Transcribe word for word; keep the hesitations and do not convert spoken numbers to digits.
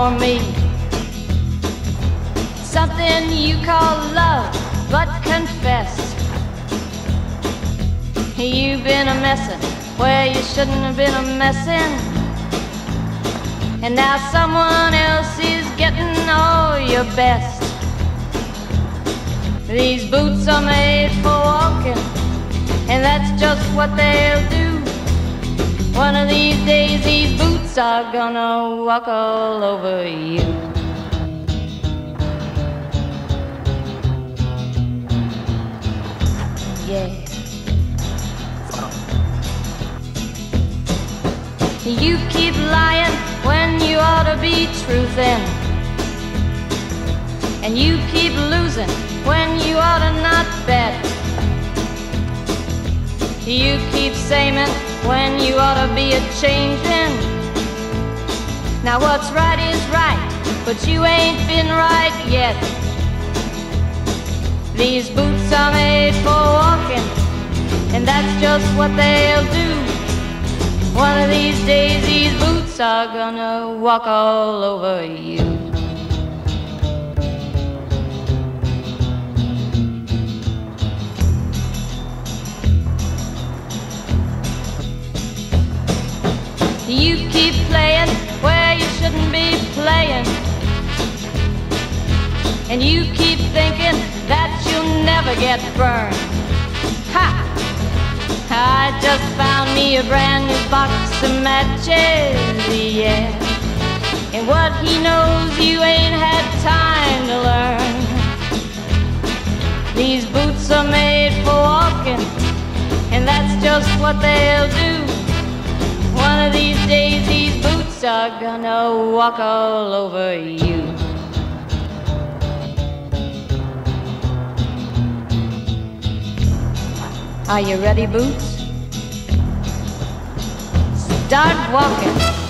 for me. Something you call love, but confess you've been a messin' where you shouldn't have been a messin'. And now someone else is getting all your best. These boots are made for walking, and that's just what they'll do. One of these days these boots are gonna walk all over you. Yeah. You keep lying when you ought to be truthin', and you keep losing when you ought to not bet. You keep saying when you ought to be a-changin'. Now what's right is right, but you ain't been right yet. These boots are made for walking, and that's just what they'll do. One of these days these boots are gonna walk all over you. You keep playing where you shouldn't be playing, and you keep thinking that you'll never get burned. Ha! I just found me a brand new box of matches, yeah. And what he knows you ain't had time to learn. These boots are made for walking, and that's just what they'll do. One of these days these boots are gonna walk all over you. Are you ready, boots? Start walking.